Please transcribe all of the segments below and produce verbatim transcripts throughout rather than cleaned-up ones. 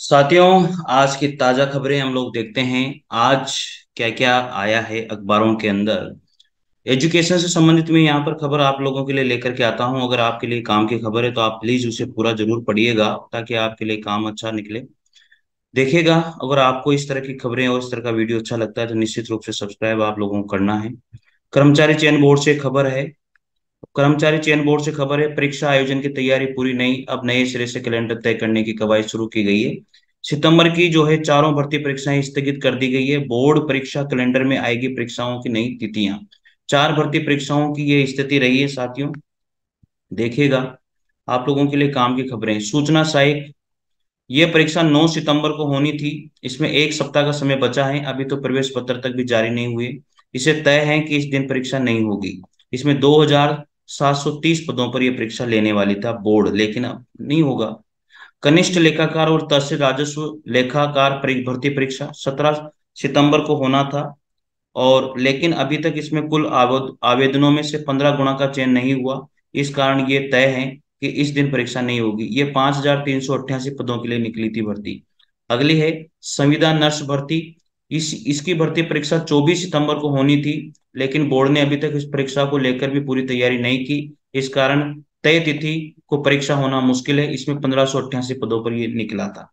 साथियों, आज की ताजा खबरें हम लोग देखते हैं। आज क्या क्या आया है अखबारों के अंदर। एजुकेशन से संबंधित मैं यहाँ पर खबर आप लोगों के लिए लेकर के आता हूँ। अगर आपके लिए काम की खबर है तो आप प्लीज उसे पूरा जरूर पढ़िएगा ताकि आपके लिए काम अच्छा निकले। देखिएगा, अगर आपको इस तरह की खबरें और इस तरह का वीडियो अच्छा लगता है तो निश्चित रूप से सब्सक्राइब आप लोगों को करना है। कर्मचारी चयन बोर्ड से खबर है। कर्मचारी चयन बोर्ड से खबर है, परीक्षा आयोजन की तैयारी पूरी नहीं, अब नए सिरे से कैलेंडर तय करने की कवायद शुरू की गई है। सितंबर की जो है चारों भर्ती परीक्षाएं स्थगित कर दी गई है। बोर्ड परीक्षा कैलेंडर में आएगी परीक्षाओं की नई तिथियां। चार भर्ती परीक्षाओं की ये स्थिति रही है साथियों। देखिएगा, आप लोगों के लिए काम की खबरें। सूचना सहायक, ये परीक्षा नौ सितंबर को होनी थी। इसमें एक सप्ताह का समय बचा है, अभी तो प्रवेश पत्र तक भी जारी नहीं हुए। इसे तय है कि इस दिन परीक्षा नहीं होगी। इसमें दो हजार सात सौ तीस पदों पर यह परीक्षा लेने वाली था बोर्ड, लेकिन अब नहीं होगा। कनिष्ठ लेखाकार और तहसील राजस्व लेखाकार परि- भर्ती परीक्षा सत्रह सितंबर को होना था, और लेकिन अभी तक इसमें कुल आवेद- आवेदनों में से पंद्रह गुना का चयन नहीं हुआ। इस कारण ये तय है कि इस दिन परीक्षा नहीं होगी। ये पांच हजार तीन सौ अट्ठासी पदों के लिए निकली थी भर्ती। अगली है संविदा नर्स भर्ती। इस इसकी भर्ती परीक्षा चौबीस सितंबर को होनी थी, लेकिन बोर्ड ने अभी तक इस परीक्षा को लेकर भी पूरी तैयारी नहीं की। इस कारण तय तिथि को परीक्षा होना मुश्किल है। इसमें पंद्रह सौ अट्ठासी पदों पर ये निकला था।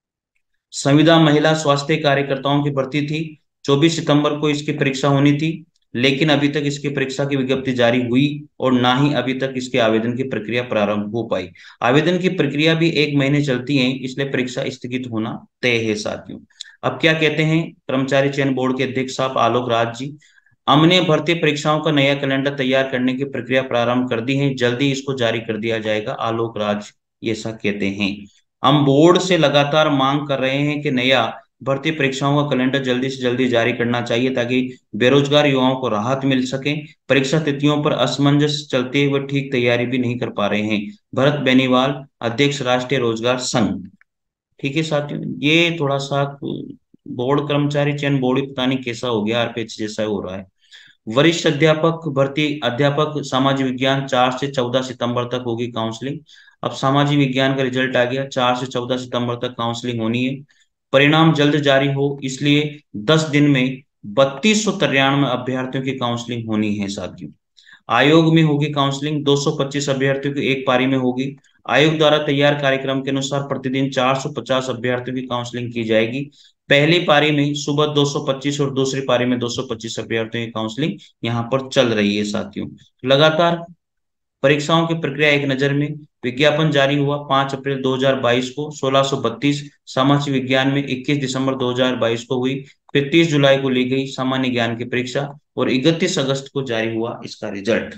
संविदा महिला स्वास्थ्य कार्यकर्ताओं की भर्ती थी। चौबीस सितंबर को इसकी परीक्षा होनी थी, लेकिन अभी तक इसकी परीक्षा की विज्ञप्ति जारी हुई और ना ही अभी तक इसके आवेदन की प्रक्रिया प्रारंभ हो पाई। आवेदन की प्रक्रिया भी एक महीने चलती है, इसलिए परीक्षा स्थगित होना तय है साथियों। अब क्या कहते हैं कर्मचारी चयन बोर्ड के अध्यक्ष साहब आलोक राज जी। हमने भर्ती परीक्षाओं का नया कैलेंडर तैयार करने की प्रक्रिया प्रारंभ कर दी है, जल्दी इसको जारी कर दिया जाएगा। आलोक राज ये ऐसा कहते हैं। हम बोर्ड से लगातार मांग कर रहे हैं कि नया भर्ती परीक्षाओं का कैलेंडर जल्दी से जल्दी जारी करना चाहिए ताकि बेरोजगार युवाओं को राहत मिल सके। परीक्षा तिथियों पर असमंजस चलते हुए ठीक तैयारी भी नहीं कर पा रहे हैं। भरत बेनीवाल, अध्यक्ष राष्ट्रीय रोजगार संघ। ठीक है साथियों, ये थोड़ा सा बोर्ड कर्मचारी चयन बोर्ड ही पता नहीं कैसा हो गया, आरपीएच जैसा हो रहा है। वरिष्ठ अध्यापक भर्ती, अध्यापक सामाजिक विज्ञान चार से चौदह सितंबर तक होगी काउंसलिंग। अब सामाजिक विज्ञान का रिजल्ट आ गया, चार से चौदह सितंबर तक काउंसलिंग होनी है। परिणाम जल्द जारी हो, इसलिए दस दिन में बत्तीस सौ तिरानवे अभ्यर्थियों की काउंसलिंग होनी है साथियों। आयोग में होगी काउंसलिंग, दो सौ पच्चीस अभ्यर्थियों की एक पारी में होगी। आयोग द्वारा तैयार कार्यक्रम के अनुसार प्रतिदिन चार सौ पचास अभ्यर्थियों की काउंसलिंग की जाएगी। पहली पारी में सुबह दो सौ पच्चीस और दूसरी पारी में दो सौ पच्चीस अभ्यर्थियों की काउंसलिंग यहाँ पर चल रही है साथियों। लगातार परीक्षाओं की प्रक्रिया एक नजर में। विज्ञापन जारी हुआ पांच अप्रैल दो हजार बाईस को, सोलह सौ बत्तीस सामाजिक विज्ञान में इक्कीस दिसंबर दो हजार बाईस को हुई। फिर तीस जुलाई को ली गई सामान्य ज्ञान की परीक्षा और इकतीस अगस्त को जारी हुआ इसका रिजल्ट।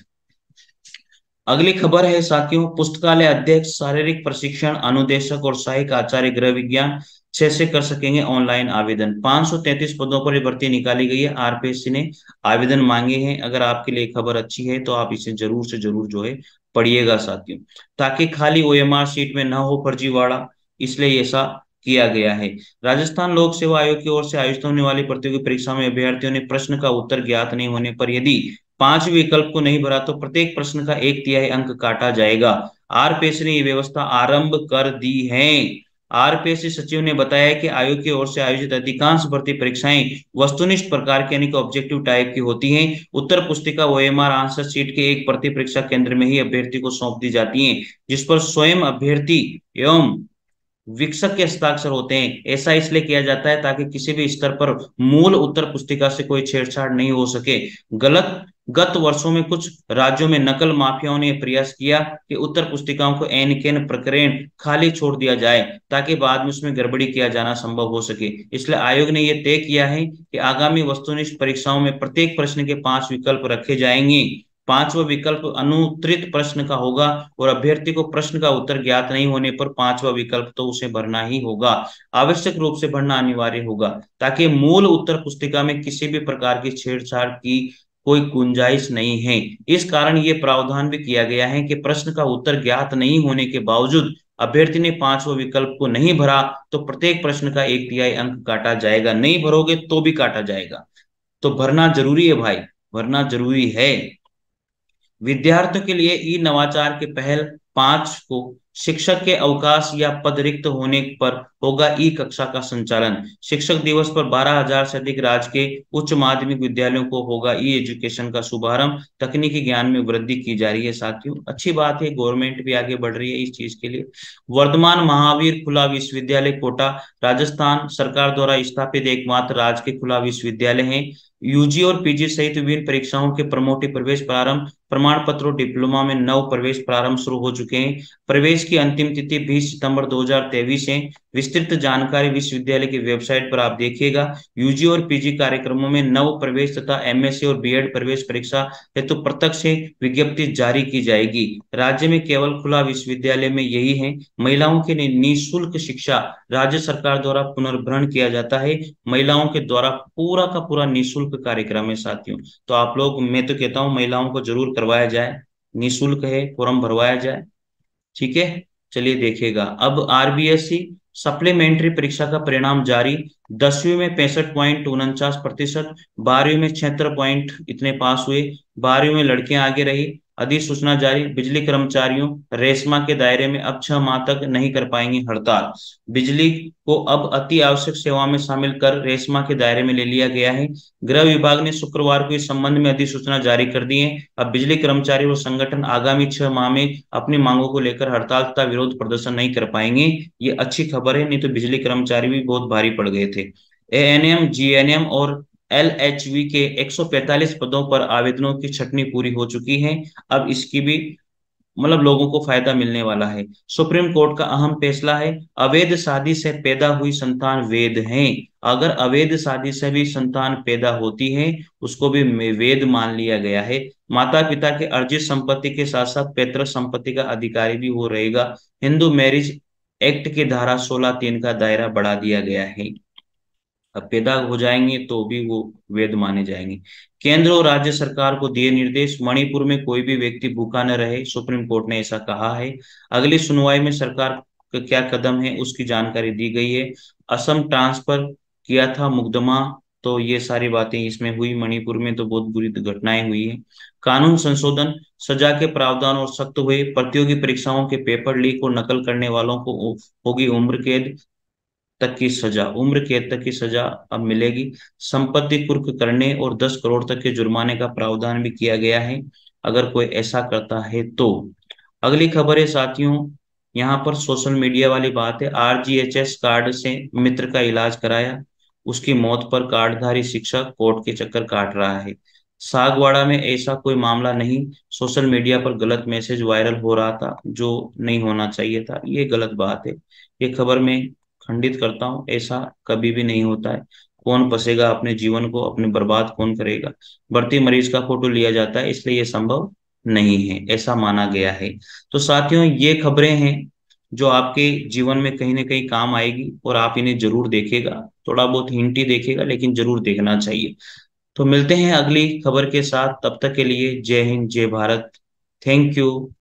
अगली खबर है साथियों, पुस्तकालय अध्यक्ष, शारीरिक प्रशिक्षण अनुदेशक और सहायक आचार्य गृह विज्ञान छह से कर सकेंगे ऑनलाइन आवेदन। पांच सौ तैंतीस पदों पर ये भर्ती निकाली गई है। आरपीएससी ने आवेदन मांगे हैं। अगर आपके लिए खबर अच्छी है तो आप इसे जरूर से जरूर जो है पढ़िएगा साथियों, ताकि खाली ओएमआर सीट में ना हो फर्जीवाड़ा, इसलिए ऐसा किया गया है। राजस्थान लोक सेवा आयोग की ओर से आयोजित होने वाली प्रतियोगी परीक्षा में अभ्यर्थियों ने प्रश्न का उत्तर ज्ञात नहीं होने पर यदि पांच विकल्प को नहीं भरा तो प्रत्येक प्रश्न का एक तिहाई अंक काटा जाएगा। आरपीएससी ने ये व्यवस्था आरंभ कर दी है। आरपीएससी सचिव ने बताया कि आयोग की ओर से आयोजित अधिकांश भर्ती परीक्षाएं वस्तुनिष्ठ प्रकार की यानी कि ऑब्जेक्टिव टाइप की होती हैं। उत्तर पुस्तिका ओएमआर आंसर शीट के एक भर्ती परीक्षा केंद्र में ही अभ्यर्थी को सौंप दी जाती है, जिस पर स्वयं अभ्यर्थी एवं विकसक के हस्ताक्षर होते हैं। ऐसा इसलिए किया जाता है ताकि किसी भी स्तर पर मूल उत्तर पुस्तिका से कोई छेड़छाड़ नहीं हो सके। गलत गत वर्षों में कुछ राज्यों में नकल माफियाओं ने प्रयास किया कि उत्तर पुस्तिकाओं को एन केन प्रकरण खाली छोड़ दिया जाए ताकि बाद में उसमें गड़बड़ी किया जाना संभव हो सके। इसलिए आयोग ने यह तय किया है कि आगामी वस्तुनिष्ठ परीक्षाओं में प्रत्येक प्रश्न के पांच विकल्प रखे जाएंगे। पांचवा विकल्प अनुत्तरित प्रश्न का होगा और अभ्यर्थी को प्रश्न का उत्तर ज्ञात नहीं होने पर पांचवा विकल्प तो उसे भरना ही होगा। आवश्यक रूप से भरना अनिवार्य होगा ताकि मूल उत्तर पुस्तिका में किसी भी प्रकार की छेड़छाड़ की कोई गुंजाइश नहीं है। इस कारण ये प्रावधान भी किया गया है कि प्रश्न का उत्तर ज्ञात नहीं होने के बावजूद अभ्यर्थी ने पांचवा विकल्प को नहीं भरा तो प्रत्येक प्रश्न का एक तिहाई अंक काटा जाएगा। नहीं भरोगे तो भी काटा जाएगा। तो भरना जरूरी है भाई, भरना जरूरी है। विद्यार्थियों के लिए ई नवाचार के पहल पांच को शिक्षक के अवकाश या पद रिक्त होने पर होगा ई कक्षा का संचालन। शिक्षक दिवस पर बारह हजार से अधिक राज्य के उच्च माध्यमिक विद्यालयों को होगा ई एजुकेशन का शुभारंभ। तकनीकी ज्ञान में वृद्धि की जा रही है साथियों, अच्छी बात है, गवर्नमेंट भी आगे बढ़ रही है इस चीज के लिए। वर्धमान महावीर खुला विश्वविद्यालय कोटा राजस्थान सरकार द्वारा स्थापित एकमात्र राज्य के खुला विश्वविद्यालय है। यूजी और पीजी सहित विभिन्न परीक्षाओं के प्रमोटी प्रवेश प्रारंभ। प्रमाण पत्रों डिप्लोमा में नव प्रवेश प्रारंभ शुरू हो चुके हैं। प्रवेश की अंतिम तिथि बीस सितंबर दो हज़ार तेईस है। विस्तृत जानकारी विश्वविद्यालय की वेबसाइट पर आप देखिएगा। यूजी और पीजी कार्यक्रमों में नव प्रवेश तथा एमएससी और बीएड प्रवेश परीक्षा हेतु तो प्रत्यक्ष से विज्ञप्ति जारी की जाएगी। राज्य में केवल खुला विश्वविद्यालय में यही है। महिलाओं के लिए निःशुल्क शिक्षा राज्य सरकार द्वारा पुनर्भरण किया जाता है। महिलाओं के द्वारा पूरा का पूरा निःशुल्क कार्यक्रम है साथियों। तो आप लोग, मैं तो कहता हूँ महिलाओं को जरूर करवाया जाए, निःशुल्क है, फॉर्म भरवाया जाए, ठीक है। चलिए देखिएगा अब आरबीएससी सप्लीमेंट्री परीक्षा का परिणाम जारी। दसवीं में पैंसठ पॉइंट उनचास प्रतिशत, बारहवीं में छिहत्तर पॉइंट इतने पास हुए। बारहवीं में लड़कियां आगे रही। अधिसूचना जारी। बिजली कर्मचारियों रेशमा के दायरे में अब छह माह तक नहीं कर पाएंगे हड़ताल। बिजली को अब अति आवश्यक सेवा में शामिल कर रेशमा के दायरे में ले लिया गया है। गृह विभाग ने शुक्रवार को इस संबंध में अधिसूचना जारी कर दी है। अब बिजली कर्मचारी और संगठन आगामी छह माह में अपनी मांगों को लेकर हड़ताल तथा विरोध प्रदर्शन नहीं कर पाएंगे। ये अच्छी खबर है, नहीं तो बिजली कर्मचारी भी बहुत भारी पड़ गए थे। एएनएम, जीएनएम और एलएचवी के एक सौ पैंतालीस पदों पर आवेदनों की छटनी पूरी हो चुकी है। अब इसकी भी मतलब लोगों को फायदा मिलने वाला है। सुप्रीम कोर्ट का अहम फैसला है। अवैध शादी से पैदा हुई संतान वैध है। अगर अवैध शादी से भी संतान पैदा होती है उसको भी वैध मान लिया गया है। माता पिता के अर्जित संपत्ति के साथ साथ पैतृक संपत्ति का अधिकारी भी वो रहेगा। हिंदू मैरिज एक्ट के धारा सोलह तीन का दायरा बढ़ा दिया गया है। अब पैदा हो जाएंगे तो भी वो वैध माने जाएंगे। केंद्र और राज्य सरकार को दिए निर्देश। मणिपुर में कोई भी व्यक्ति भूखा न रहे, सुप्रीम कोर्ट ने ऐसा कहा है। अगली सुनवाई में सरकार का क्या कदम है उसकी जानकारी दी गई है। असम ट्रांसफर किया था मुकदमा, तो ये सारी बातें इसमें हुई। मणिपुर में तो बहुत बुरी घटनाएं हुई है। कानून संशोधन, सजा के प्रावधान और सख्त हुए। प्रतियोगी परीक्षाओं के पेपर लीक और नकल करने वालों को होगी उम्र कैद तक की सजा। उम्र कैद तक की सजा अब मिलेगी। संपत्ति कुर्क करने और दस करोड़ तक के जुर्माने का प्रावधान भी किया गया है अगर कोई ऐसा करता है तो। अगली खबर है साथियों, यहाँ पर सोशल मीडिया वाली बात है। आरजीएचएस कार्ड से मित्र का इलाज कराया, उसकी मौत पर कार्डधारी शिक्षक कोर्ट के चक्कर काट रहा है। सागवाड़ा में ऐसा कोई मामला नहीं, सोशल मीडिया पर गलत मैसेज वायरल हो रहा था जो नहीं होना चाहिए था, ये गलत बात है। ये खबर में खंडित करता हूँ, ऐसा कभी भी नहीं होता है। कौन फंसेगा अपने जीवन को, अपने बर्बाद कौन करेगा। बढ़ती मरीज का फोटो लिया जाता है इसलिए ये संभव नहीं है, ऐसा माना गया है। तो साथियों ये खबरें हैं जो आपके जीवन में कहीं ना कहीं काम आएगी और आप इन्हें जरूर देखेगा। थोड़ा बहुत हिंट ही देखेगा लेकिन जरूर देखना चाहिए। तो मिलते हैं अगली खबर के साथ, तब तक के लिए जय हिंद जय भारत। Thank you.